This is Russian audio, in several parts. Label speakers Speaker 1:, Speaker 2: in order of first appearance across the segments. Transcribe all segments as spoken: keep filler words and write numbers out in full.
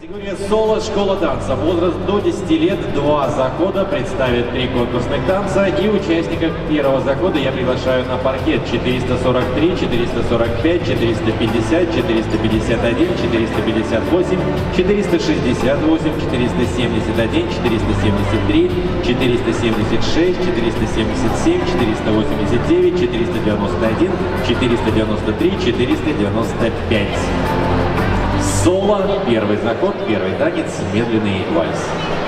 Speaker 1: Категория соло школа танца. Возраст до десяти лет, два захода, представит три конкурсных танца. И участников первого захода я приглашаю на паркет. четыреста сорок три, четыреста сорок пять, четыреста пятьдесят, четыреста пятьдесят один, четыреста пятьдесят восемь, четыреста шестьдесят восемь, четыреста семьдесят один, четыреста семьдесят три, четыреста семьдесят шесть, четыреста семьдесят семь, четыреста восемьдесят девять, четыреста девяносто один, четыреста девяносто три, четыреста девяносто пять. Соло, первый заход, первый танец, медленный вальс.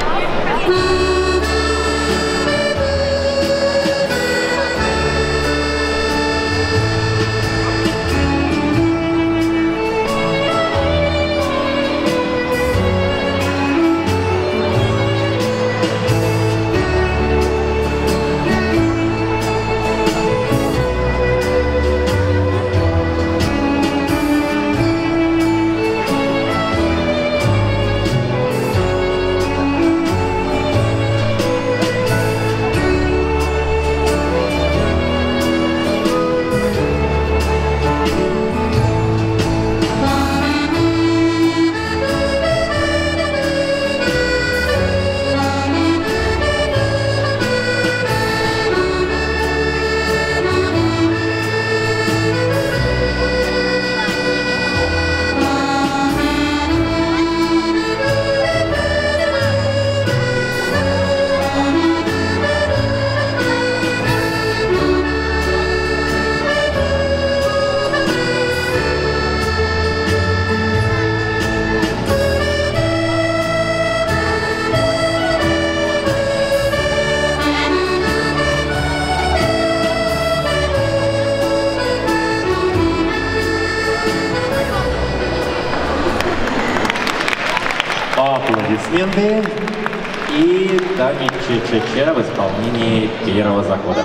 Speaker 1: Аплодисменты и танец ча-ча-ча в исполнении первого захода.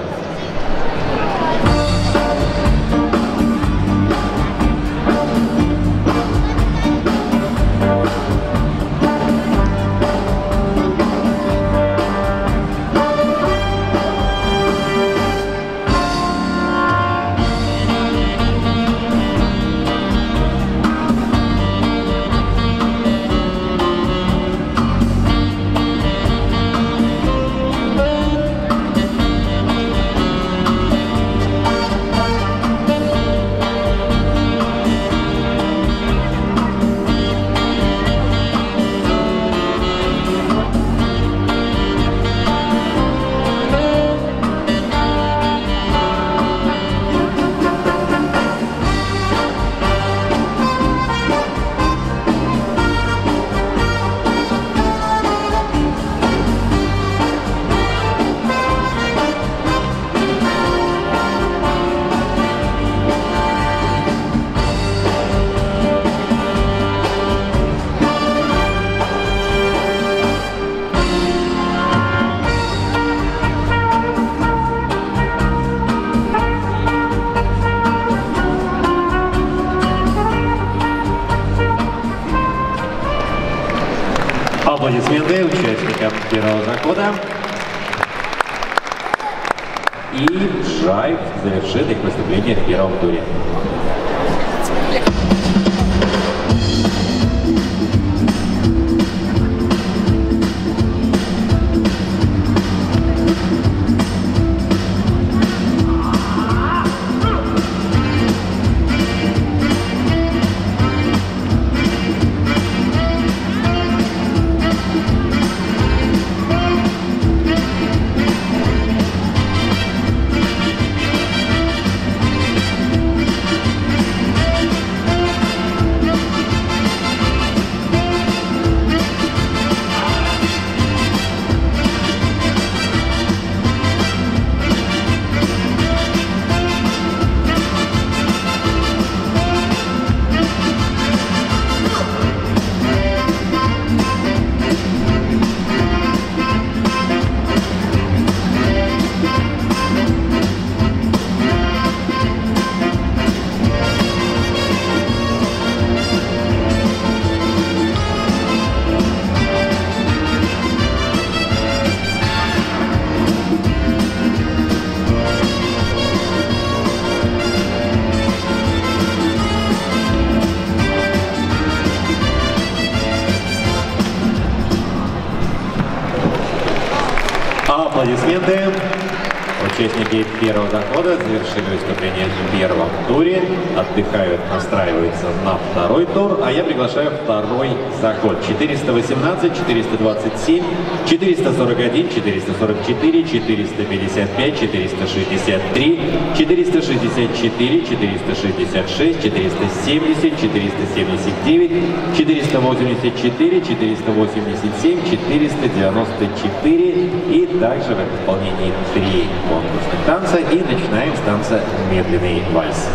Speaker 1: Аплодисменты участникам первого захода. И Джайв завершит их выступление в первом туре. Аплодисменты. Участники первого захода завершили выступление в первом туре, отдыхают, настраиваются на второй тур, а я приглашаю второй заход. четыреста восемнадцать, четыреста двадцать семь, четыреста сорок один, четыреста сорок четыре, четыреста пятьдесят пять, четыреста шестьдесят три, четыреста шестьдесят четыре, четыреста шестьдесят шесть, четыреста семьдесят, четыреста семьдесят девять, четыреста восемьдесят четыре, четыреста восемьдесят семь, четыреста девяносто четыре и также в исполнении три конкурсных танца, и начинаем с танца «Медленный вальс».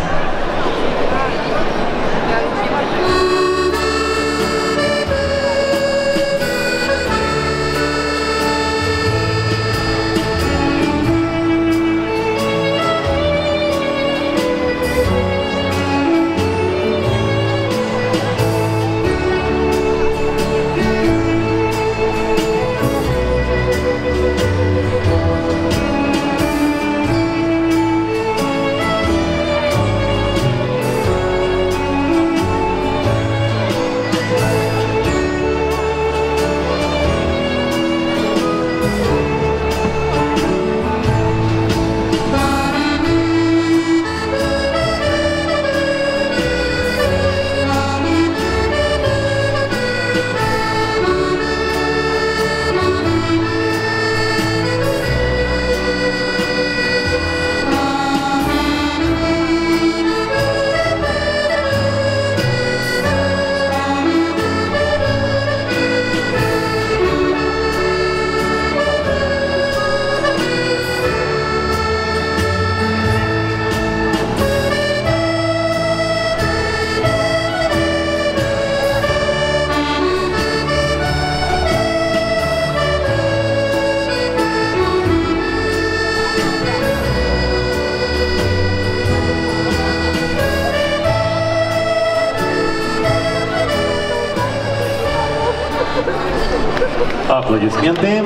Speaker 1: Аплодисменты.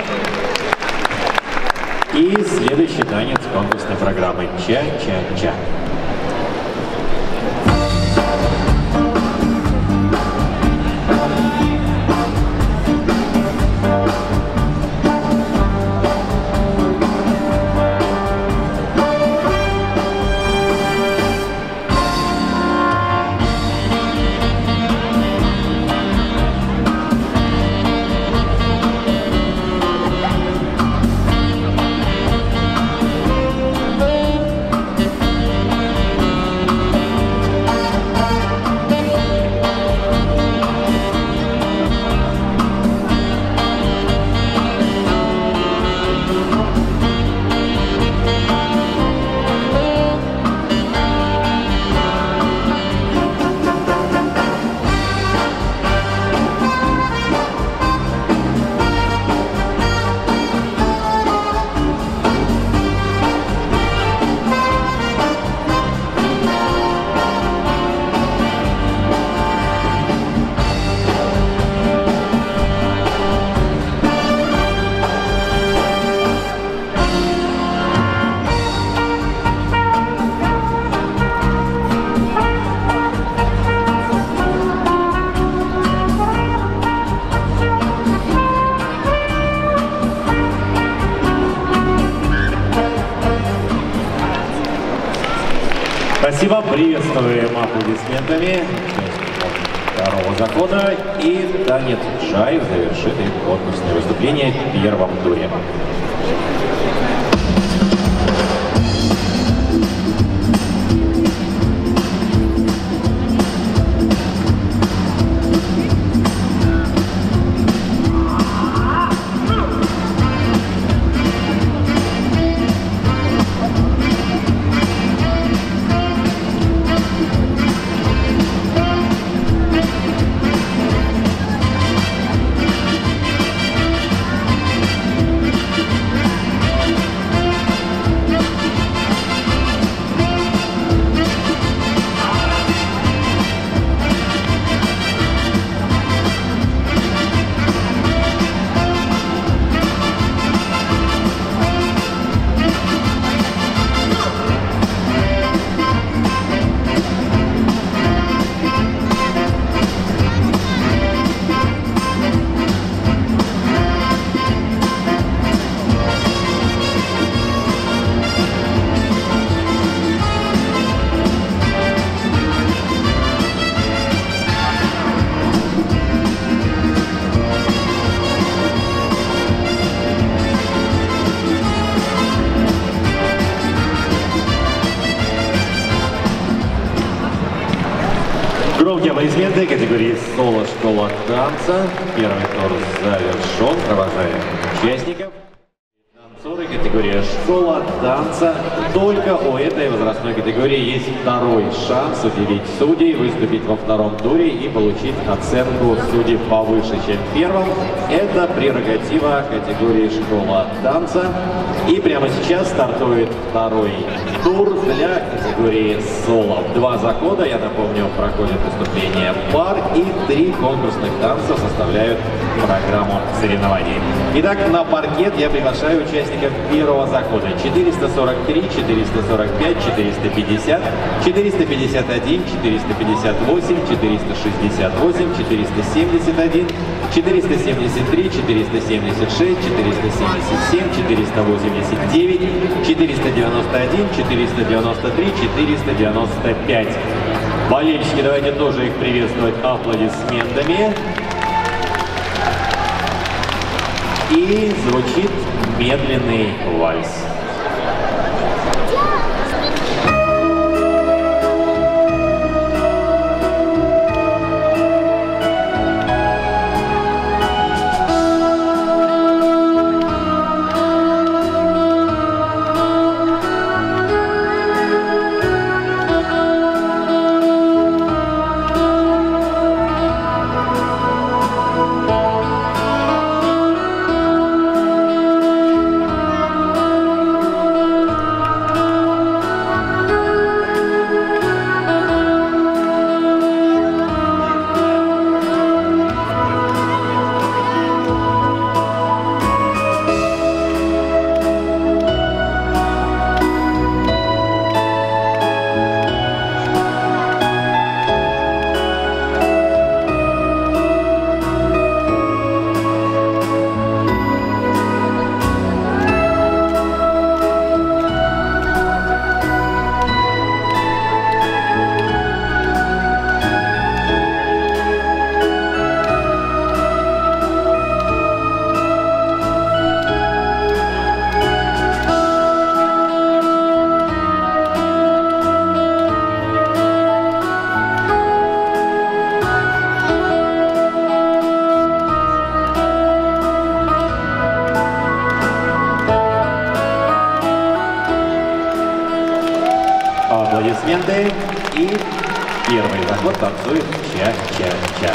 Speaker 1: И следующий танец конкурсной программы «Ча-ча-ча». Спасибо, приветствуем аплодисментами второго захода, и танец «Джайв» завершит их конкурсное выступление в первом туре. аплодисменты категории соло школа танца. Первый тур завершен. Провожаем участников. Танцоры категория школа танца. Только у этой возрастной категории есть второй шанс удивить судей, выступить во втором туре и получить оценку судей повыше, чем в первом. Это прерогатива категории школа танца. И прямо сейчас стартует второй тур для категории соло. Два захода, я напомню, проходят выступления пар, и три конкурсных танца составляют программу соревнований. Итак, на паркет я приглашаю участников первого захода. четыреста сорок три, четыреста сорок пять, четыреста пятьдесят, четыреста пятьдесят один, четыреста пятьдесят восемь, четыреста шестьдесят восемь, четыреста семьдесят один, четыреста семьдесят три, четыреста семьдесят шесть, четыреста семьдесят семь, четыреста восемьдесят девять, четыреста девяносто один, четыреста девяносто три, четыреста девяносто пять. Болельщики, давайте тоже их приветствовать аплодисментами. И звучит медленный вальс. Аплодисменты. И первый заход танцует ча-ча-ча.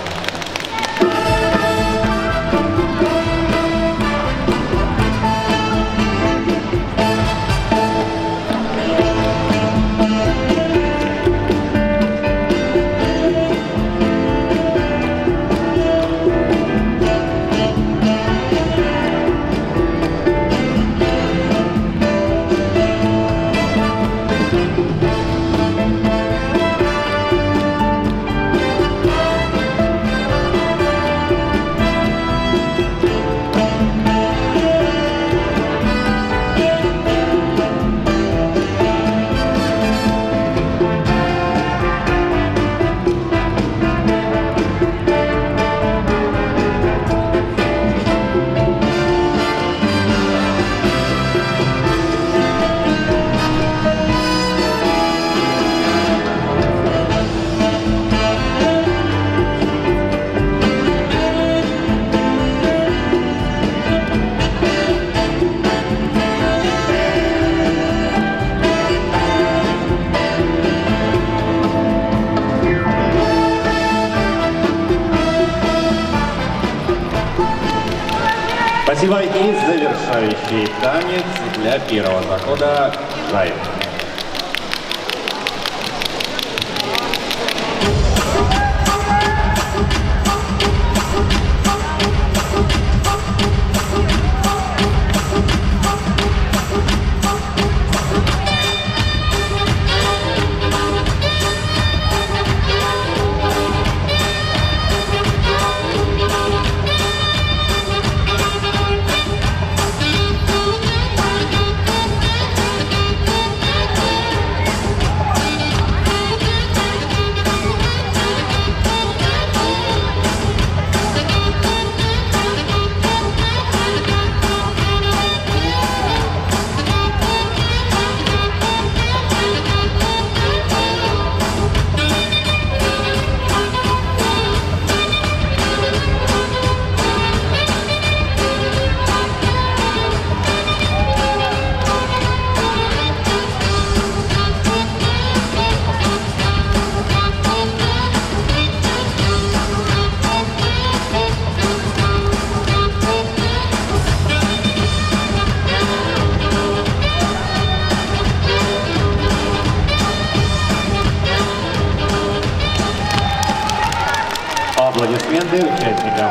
Speaker 1: Спасибо. И завершающий танец для первого захода «Драйв».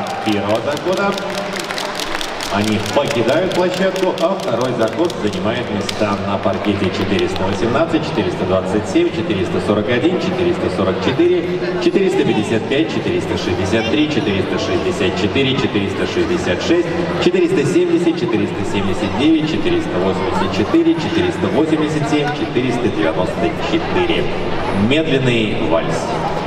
Speaker 1: первого захода. Они покидают площадку, а второй заход занимает места на паркете четыреста восемнадцать, четыреста двадцать семь, четыреста сорок один, четыреста сорок четыре, четыреста пятьдесят пять, четыреста шестьдесят три, четыреста шестьдесят четыре, четыреста шестьдесят шесть, четыреста семьдесят, четыреста семьдесят девять, четыреста восемьдесят четыре, четыреста восемьдесят семь, четыреста девяносто четыре. Медленный вальс.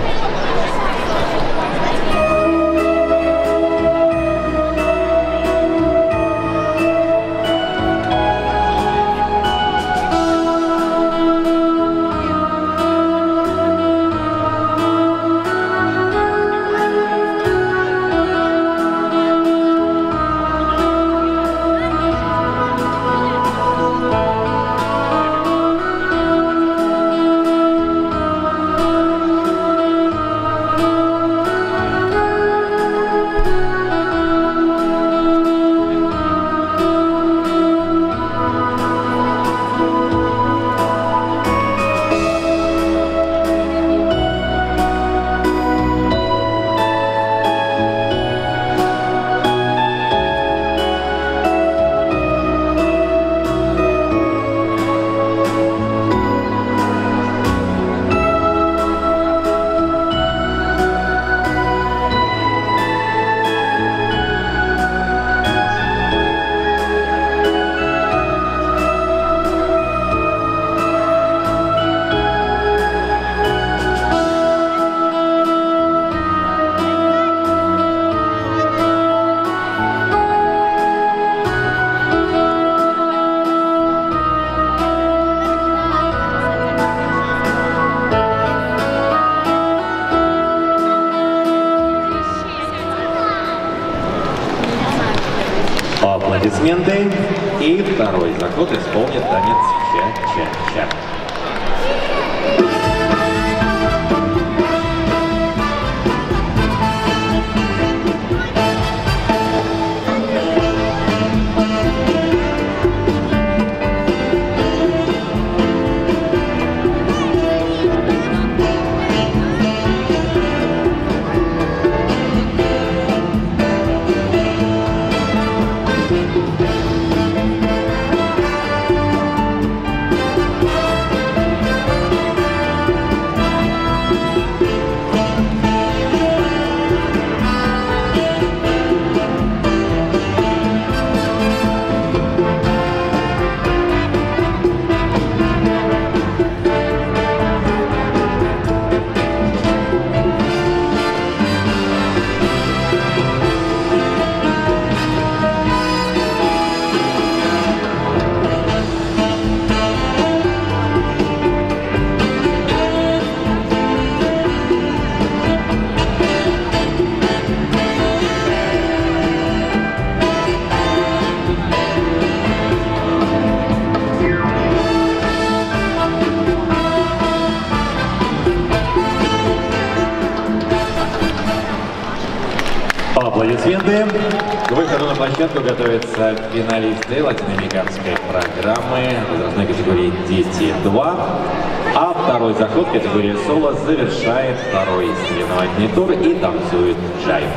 Speaker 1: Аплодисменты. И второй заход исполнит танец ча-ча-ча. Аплодисменты. К выходу на площадку готовятся финалисты латиноамериканской программы возрастной категории Дети-два. А второй заход категории соло завершает второй соревновательный тур и танцует джайв.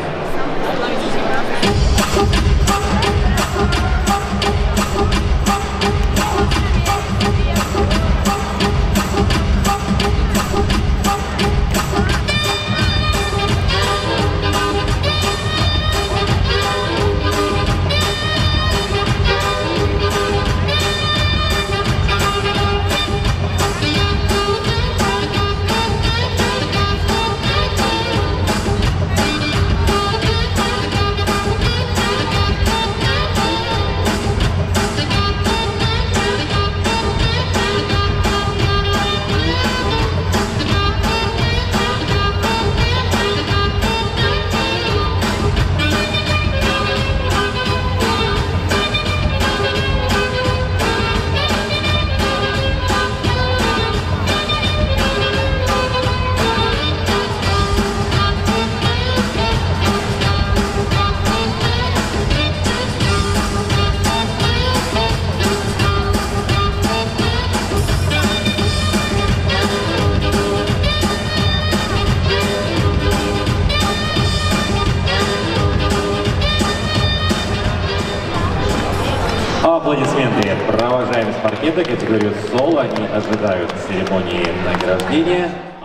Speaker 1: Аплодисменты. Провожаем с паркета категорию соло. Они ожидают церемонии награждения.